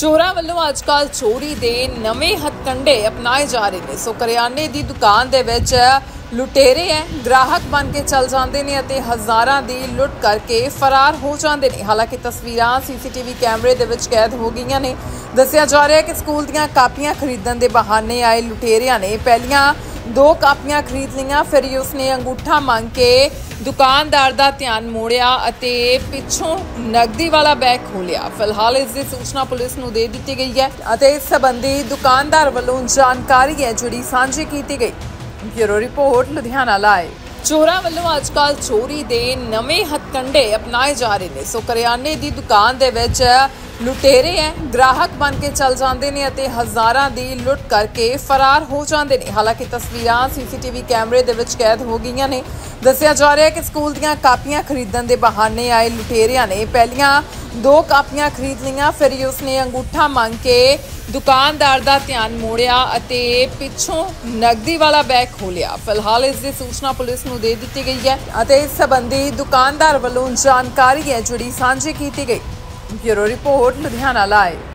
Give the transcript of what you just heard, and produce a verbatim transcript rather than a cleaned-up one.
ਚੋਰਾਂ ਵੱਲੋਂ ਅੱਜਕੱਲ ਚੋਰੀ ਦੇ ਨਵੇਂ ਹੱਥਕੰਡੇ ਅਪਣਾਏ ਜਾ ਰਹੇ ਨੇ। ਸੋ ਕਰਿਆਨੇ ਦੀ ਦੁਕਾਨ ਦੇ ਵਿੱਚ ਲੁਟੇਰੇ ਹੈ ਗ੍ਰਾਹਕ ਬਣ ਕੇ ਚੱਲ ਜਾਂਦੇ ਨੇ ਅਤੇ ਹਜ਼ਾਰਾਂ ਦੀ ਲੁੱਟ ਕਰਕੇ ਫਰਾਰ ਹੋ ਜਾਂਦੇ ਨੇ। ਹਾਲਾਂਕਿ ਤਸਵੀਰਾਂ ਸੀਸੀਟੀਵੀ ਕੈਮਰੇ ਦੇ ਵਿੱਚ ਕੈਦ ਹੋ ਗਈਆਂ ਨੇ। ਦੱਸਿਆ ਜਾ ਰਿਹਾ ਹੈ ਕਿ ਸਕੂਲ ਦੀਆਂ ਕਾਪੀਆਂ ਖਰੀਦਣ ਦੇ ਬਹਾਨੇ ਆਏ ਲੁਟੇਰਿਆਂ ਨੇ ਪਹਿਲੀਆਂ ਦੋ ਕਾਪੀਆਂ ਖਰੀਦ ਲਈਆਂ, ਫਿਰ ਉਸਨੇ ਅੰਗੂਠਾ ਮੰਗ ਕੇ दुकानदार का ध्यान मोड़िया ਅਤੇ ਪਿੱਛੋਂ नगदी वाला बैग खोलिया। फिलहाल इस दी सूचना पुलिस नूं दे दी गई है ਅਤੇ इस संबंधी दुकानदार वालों जानकारी है जिहड़ी सांझी की गई। Bureau report Ludhiana live. चोरां वालों अजकल चोरी दे नवे हथकंडे अपनाए जा रहे हैं। सो करियाने की दुकान दे विच लुटेरे है ग्राहक बन के चल जाते हैं ਅਤੇ हज़ारां दी लुट करके फरार हो जाते हैं। हालांकि तस्वीरां सीसीटीवी कैमरे दे विच कैद हो गईਆਂ ਨੇ। ਦੱਸਿਆ ਜਾ ਰਿਹਾ ਹੈ ਕਿ ਸਕੂਲ ਦੀਆਂ ਕਾਪੀਆਂ ਖਰੀਦਣ ਦੇ ਬਹਾਨੇ ਆਏ ਲੁਟੇਰਿਆਂ ਨੇ ਪਹਿਲੀਆਂ ਦੋ ਕਾਪੀਆਂ ਖਰੀਦ ਲਈਆਂ, ਫਿਰ ਉਸਨੇ ਅੰਗੂਠਾ ਮੰਗ ਕੇ ਦੁਕਾਨਦਾਰ ਦਾ ਧਿਆਨ ਮੋੜਿਆ ਅਤੇ ਪਿੱਛੋਂ ਨਗਦੀ ਵਾਲਾ ਬੈਗ ਖੋਲਿਆ। ਫਿਲਹਾਲ ਇਸ ਦੀ ਸੂਚਨਾ ਪੁਲਿਸ ਨੂੰ ਦੇ ਦਿੱਤੀ ਗਈ ਹੈ ਅਤੇ ਇਸ ਸੰਬੰਧੀ ਦੁਕਾਨਦਾਰ ਵੱਲੋਂ ਜਾਣਕਾਰੀ ਹੈ ਜਿਹੜੀ ਸਾਂਝੀ ਕੀਤੀ ਗਈ। Bureau report Ludhiana live.